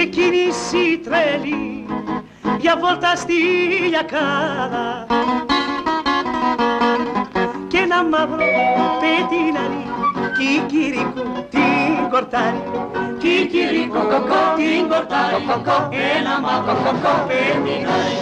κίνηση τρέλη για βόλτα στη Λιακάδα και ένα μαύρο πετινάρι κικυρικού την κορτάρι, κικυρικού την κορτάρι, ένα μαύρο πετινάρι.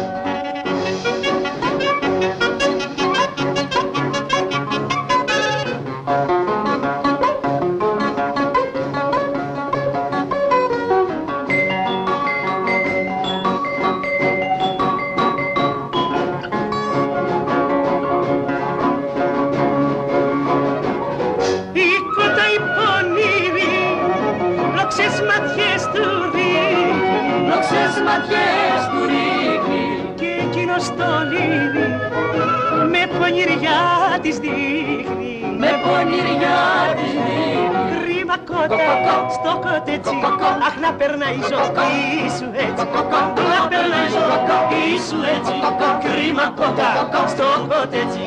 Ματιές του ρίχνει και εκείνος το λύνει, με πονηριά της δείχνει, με πονηριά της δείχνει. Κρίμα κότα στο κοτέτσι, αχ να περνάει η ζωή σου έτσι, να περνάει η ζωή σου έτσι, κρίμα κότα στο κοτέτσι.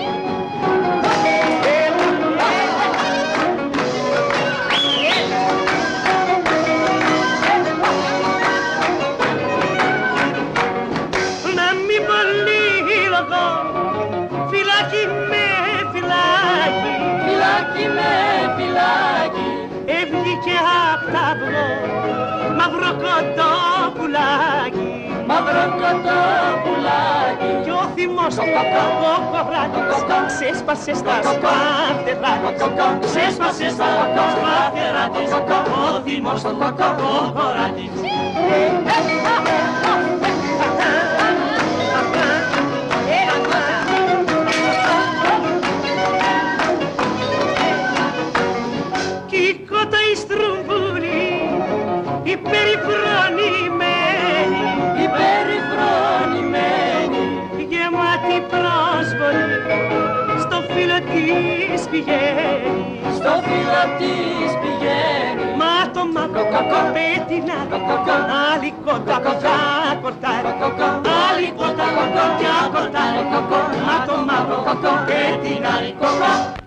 Φυλάκι με φυλάκι, έβγηκε απ' ταυλό μαύρο κοτόπουλάκι, μαύρο κοτόπουλάκι. Κι ο θυμός του κοκοβράτης ξέσπασε στα σπαθερά της, ξέσπασε στα σπαθερά της, ο θυμός του κοκοβράτης. Υπερηφρονημένη, γεμάτη πρόσβολη, στο φύλλο της πηγαίνει, στο φύλλο της πηγαίνει. Μα το μαύρο πετινάρι, άλλη κότα πια κορτάρι, άλλη κότα πια κορτάρι, μα το μαύρο πετινάρι.